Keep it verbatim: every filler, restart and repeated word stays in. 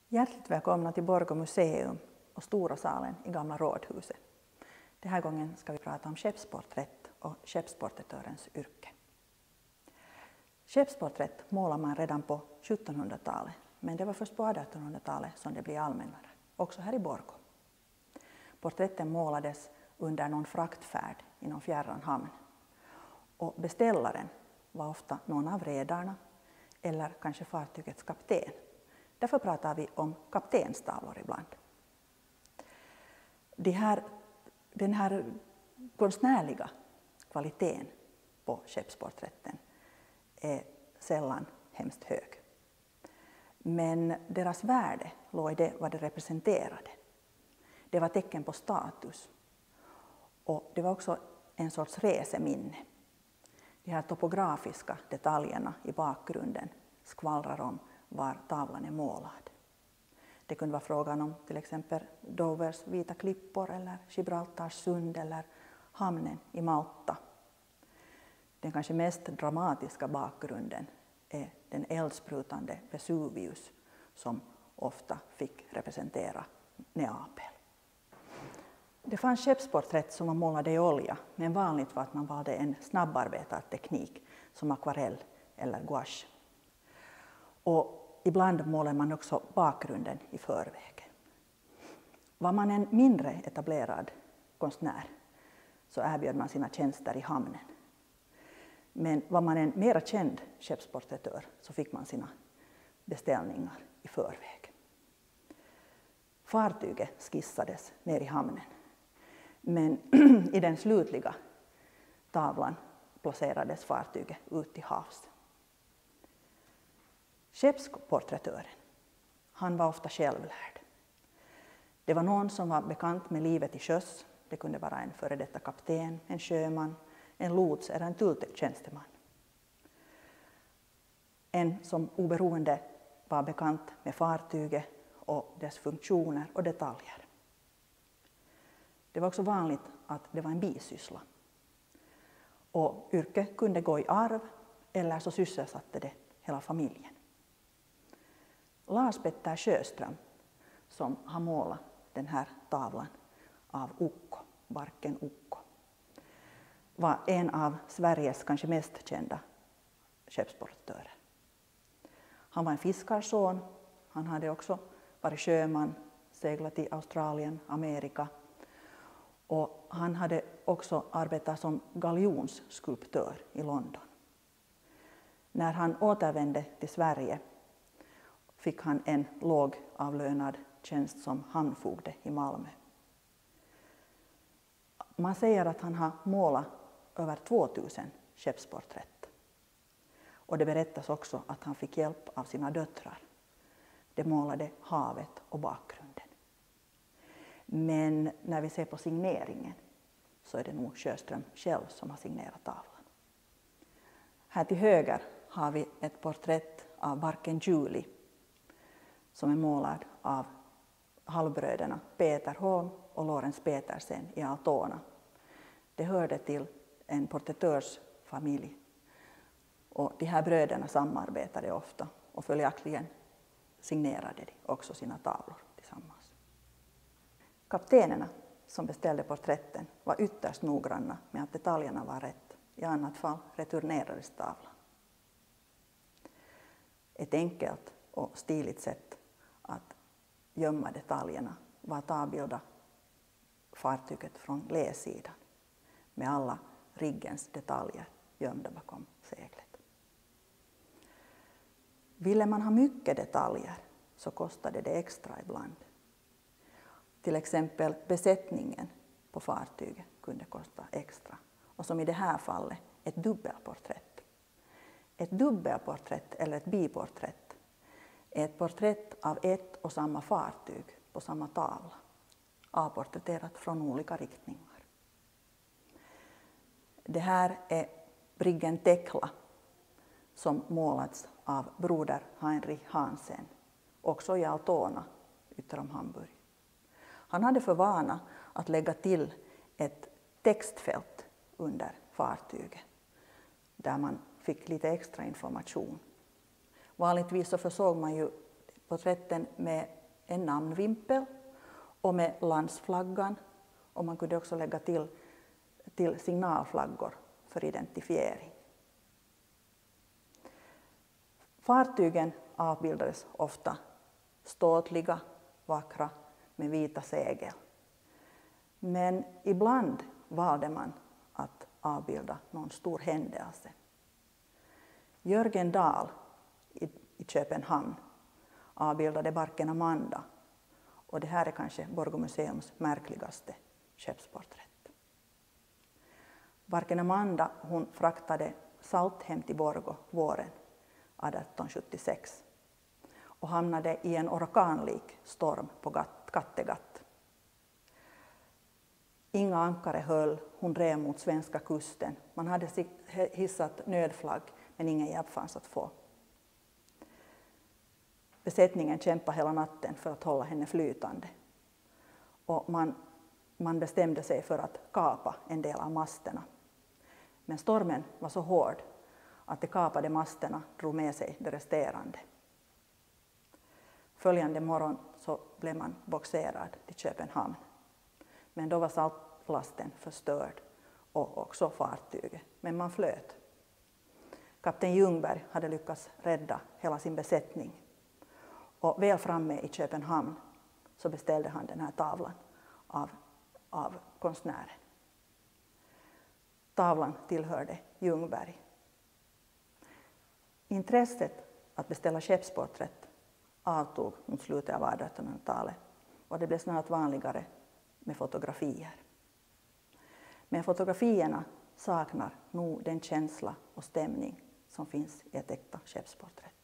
Hjärtligt välkomna till Borgå museum och Stora salen i Gamla rådhuset. Den här gången ska vi prata om skeppsporträtt och skeppsporträttörens yrke. Skeppsporträtt målar man redan på sjuttonhundratalet, men det var först på artonhundratalet som det blev allmännare, också här i Borgå. Porträtten målades under någon fraktfärd i någon fjärran hamn. Och beställaren var ofta någon av redarna eller kanske fartygets kapten. Därför pratar vi om kaptenstavlor ibland. De här, den här konstnärliga kvaliteten på skeppsporträtten är sällan hemskt hög. Men deras värde låg i det vad det representerade. Det var tecken på status. Och det var också en sorts reseminne. De här topografiska detaljerna i bakgrunden skvallrar om var tavlan är målad. Det kunde vara frågan om till exempel Dovers vita klippor eller Gibraltars sund eller hamnen i Malta. Den kanske mest dramatiska bakgrunden är den eldsprutande Vesuvius som ofta fick representera Neapel. Det fanns skeppsporträtt som man målade i olja, men vanligt var att man valde en snabbarbetad teknik som akvarell eller gouache. Och ibland målar man också bakgrunden i förväg. Var man en mindre etablerad konstnär så erbjöd man sina tjänster i hamnen. Men var man en mer känd skeppsporträttör så fick man sina beställningar i förväg. Fartyget skissades ner i hamnen. Men i den slutliga tavlan placerades fartyget ut till havs. Skeppsporträttören, han var ofta självlärd. Det var någon som var bekant med livet i sjöss. Det kunde vara en före detta kapten, en sjöman, en lots eller en tulltjänsteman. En som oberoende var bekant med fartyget och dess funktioner och detaljer. Det var också vanligt att det var en bisyssla. Och yrket kunde gå i arv eller så sysselsatte det hela familjen. Lars Petter Sjöström, som har målat den här tavlan av Ukko, barken Ukko, var en av Sveriges kanske mest kända skeppsporträttörer. Han var en fiskarson, han hade också varit sjöman, seglat i Australien, Amerika. Och han hade också arbetat som galjonsskulptör i London. När han återvände till Sverige fick han en lågavlönad tjänst som hamnfogde i Malmö. Man säger att han har målat över tvåtusen skeppsporträtt. Och det berättas också att han fick hjälp av sina döttrar. De målade havet och bakgrunden. Men när vi ser på signeringen så är det nog Sjöström själv som har signerat tavlan. Här till höger har vi ett porträtt av barken Julie som är målad av halvbröderna Peter Holm och Lorenz Petersen i Altona. Det hörde till en porträttörsfamilj och de här bröderna samarbetade ofta och följaktligen signerade de också sina tavlor tillsammans. Kaptenerna som beställde porträtten var ytterst noggranna med att detaljerna var rätt. I annat fall returnerades tavlan. Ett enkelt och stiligt sätt att gömma detaljerna var att avbilda fartyget från läsidan med alla riggens detaljer gömda bakom seglet. Ville man ha mycket detaljer så kostade det extra ibland. Till exempel besättningen på fartyget kunde kosta extra. Och som i det här fallet ett dubbelporträtt. Ett dubbelporträtt eller ett biporträtt är ett porträtt av ett och samma fartyg på samma tavla. Avporträtterat från olika riktningar. Det här är briggen Tekla som målats av broder Heinrich Hansen, också i Altona ytter om Hamburg. Han hade för vana att lägga till ett textfält under fartyget där man fick lite extra information. Vanligtvis så försåg man ju porträtten med en namnvimpel och med landsflaggan, och man kunde också lägga till, till signalflaggor för identifiering. Fartygen avbildades ofta ståtliga, vackra med vita segel. Men ibland valde man att avbilda någon stor händelse. Jörgen Dahl i, i Köpenhamn avbildade barken Amanda, och det här är kanske Borgå-museums märkligaste skeppsporträtt. Barken Amanda, hon fraktade salt hem till Borgå våren arton sjuttiosex och hamnade i en orkanlik storm på Kattegatt. Inga ankare höll, hon drev mot svenska kusten. Man hade hissat nödflagg, men ingen hjälp fanns att få. Besättningen kämpade hela natten för att hålla henne flytande. Och man, man bestämde sig för att kapa en del av masterna. Men stormen var så hård att de kapade masterna drog med sig det resterande. Följande morgon så blev man boxerad till Köpenhamn. Men då var saltlasten förstörd och också fartyget. Men man flöt. Kapten Ljungberg hade lyckats rädda hela sin besättning. Och väl framme i Köpenhamn så beställde han den här tavlan av, av konstnären. Tavlan tillhörde Ljungberg. Intresset att beställa skeppsporträtt avtog mot slutet av artonhundratalet och det blev snart vanligare med fotografier. Men fotografierna saknar nog den känsla och stämning som finns i ett äkta skeppsporträtt.